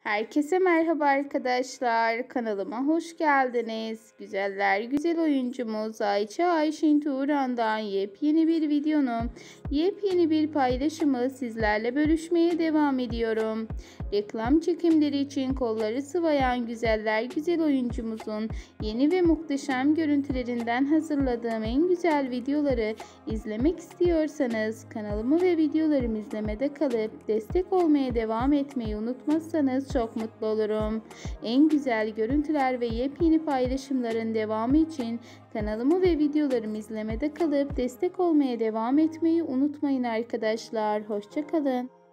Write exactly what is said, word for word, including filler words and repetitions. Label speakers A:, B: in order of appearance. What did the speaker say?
A: Herkese merhaba arkadaşlar. Kanalıma hoş geldiniz. Güzeller güzel oyuncumuz Ayça Ayşin Turan'dan yepyeni bir videonun yepyeni bir paylaşımı sizlerle bölüşmeye devam ediyorum. Reklam çekimleri için kolları sıvayan güzeller güzel oyuncumuzun yeni ve muhteşem görüntülerinden hazırladığım en güzel videoları izlemek istiyorsanız kanalımı ve videolarımı izlemede kalıp destek olmaya devam etmeyi unutmazsanız çok mutlu olurum. En güzel görüntüler ve yepyeni paylaşımların devamı için kanalımı ve videolarımı izlemede kalıp destek olmaya devam etmeyi unutmayın arkadaşlar. Hoşça kalın.